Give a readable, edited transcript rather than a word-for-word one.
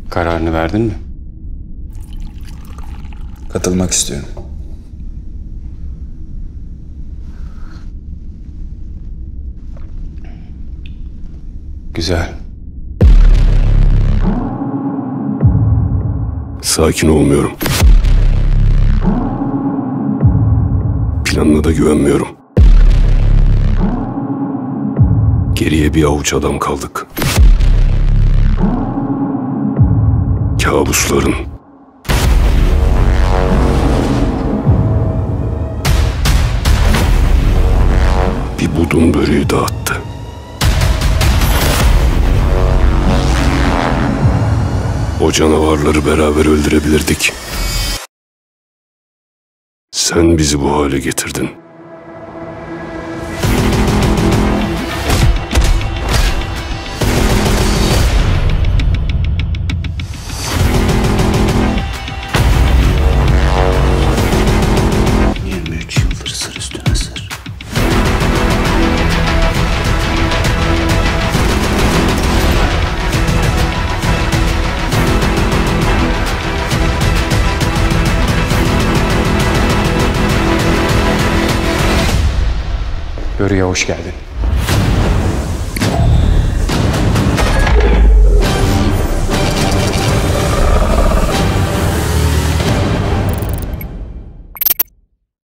Kararını verdin mi? Katılmak istiyorum. Güzel. Sakin olmuyorum. Planına da güvenmiyorum. Geriye bir avuç adam kaldık. Kabusların. Bir budun böreği dağıttı. O canavarları beraber öldürebilirdik. Sen bizi bu hale getirdin. Yıldır sır üstüne sır. Yörü'ye hoş geldin.